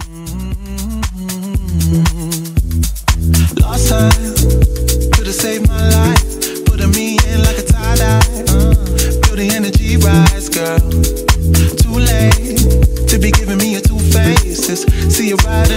Lost time, could've saved my life, putting me in like a tie-dye. Feel the energy rise, girl. Too late to be giving me your two faces. See you right